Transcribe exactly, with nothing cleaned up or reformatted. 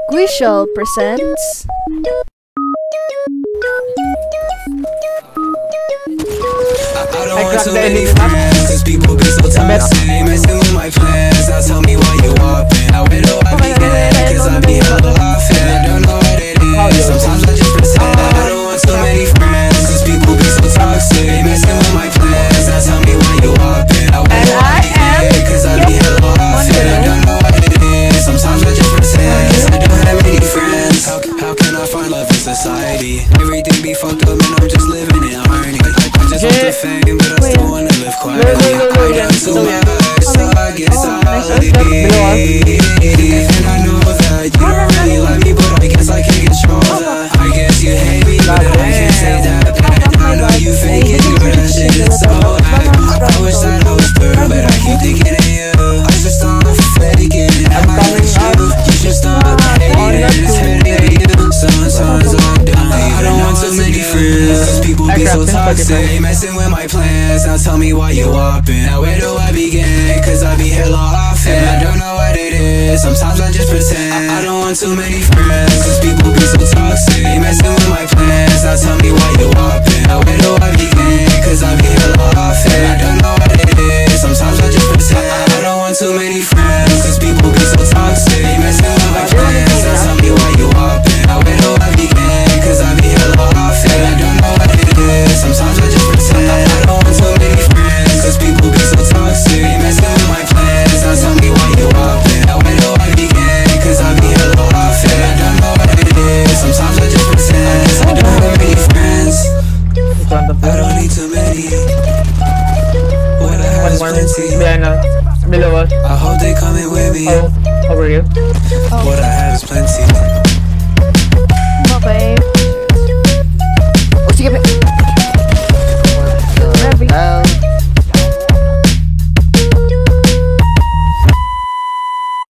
Guishal presents I don't want too many friends, cause people be so toxic. Messing with my plans, now tell me why you upping. Now where do I begin, cause I be hella off and I don't know what it is. Sometimes I just pretend I don't want too many friends, cause people be so toxic. Messing with my plans, now tell me why you upping. Now where do I begin, cause I be hella off and I don't know what it is. Sometimes I just pretend, cause I don't have many friends. How, how can I find love in society? Everything be fucked up and I'm just living in irony. I just want the fame, but I still wanna live quietly. I got too much, so I guess I'll leave. And I know that you don't really like me, but I guess I can't control that. I guess you hate me, but I can't say that back. I know you fake it, but that shit is so bad. I wish that I was perfect, but I keep thinking of you. I just don't fake it, I'm not like you. You just don't hate it, it's hitting you. Sometimes I'm done, I don't want too many friends, cause people be so toxic. Messing with my plans, now tell me why you upping. Now where do I begin, cause I be hella off and I don't know what it is. Sometimes I just pretend I don't want too many friends, cause people be so toxic. Messing with my plans, now tell me why you upping. Now where do I begin, cause I be hella off and I don't know what it is. Sometimes I just pretend I don't want too many friends, cause people be so toxic. Messing with my plans, now tell me why you upping. Now where do I begin, cause I be hella off and I don't know what it is. Sometimes I just pretend I don't want too many friends, cause people be so toxic. Messing with my plans, now tell me why you upping. Now where do I begin, cause I be hella off and I don't know what it is. Sometimes I just pretend, cause I don't have many friends. I don't need too many. What I have is plenty. I hope they coming with me. How are you? What I have is plenty.